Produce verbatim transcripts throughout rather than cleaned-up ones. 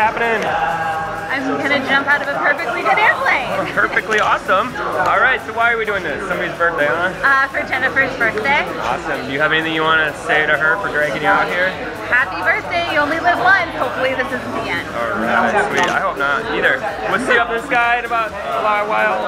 happening? I'm gonna jump out of a perfectly good airplane. Perfectly awesome. All right, so why are we doing this? Somebody's birthday, huh? Uh, for Jennifer's birthday. Awesome. Do you have anything you want to say to her for dragging you out here? Happy birthday, you only live once. Hopefully this isn't the end. All right, sweet. I hope not either. We'll see you up in the sky in about a while.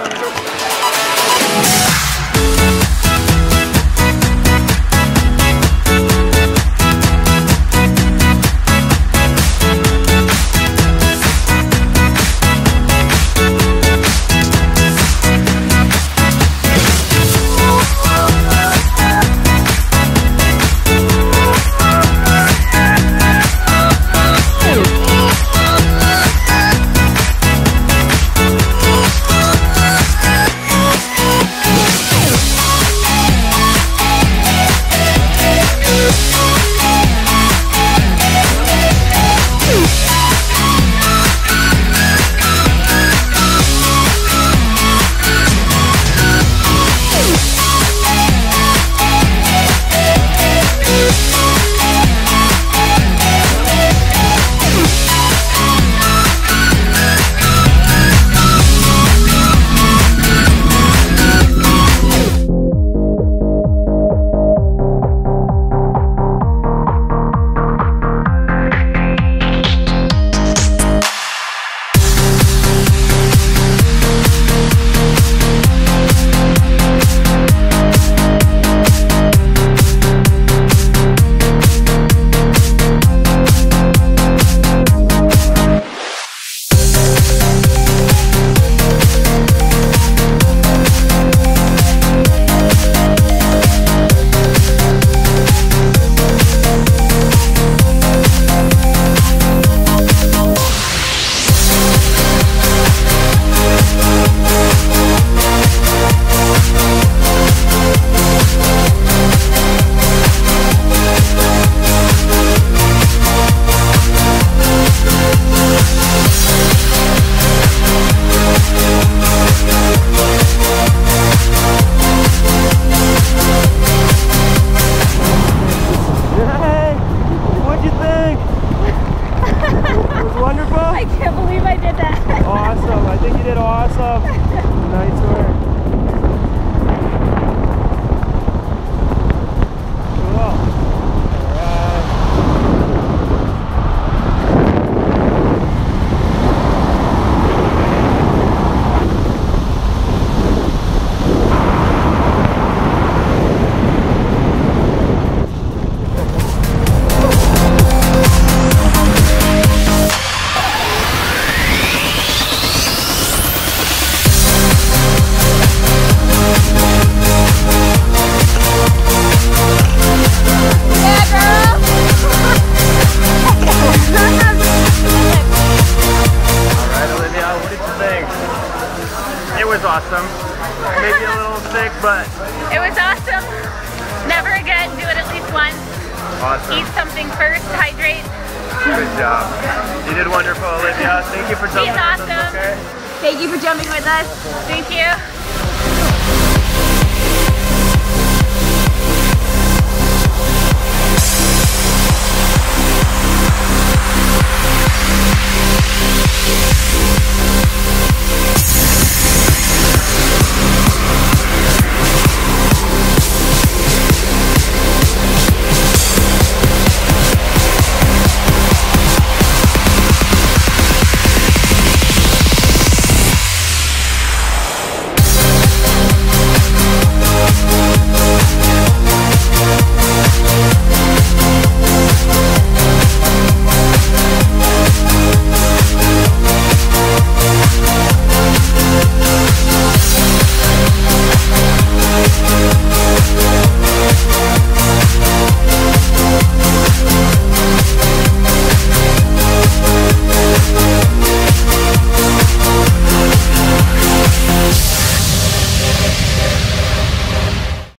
Awesome. Maybe a little sick, but it was awesome. Never again. Do it at least once. Awesome. Eat something first. Hydrate. Good job. You did wonderful, Olivia. Thank you for jumping. She's awesome. Okay? Thank you for jumping with us. Thank you.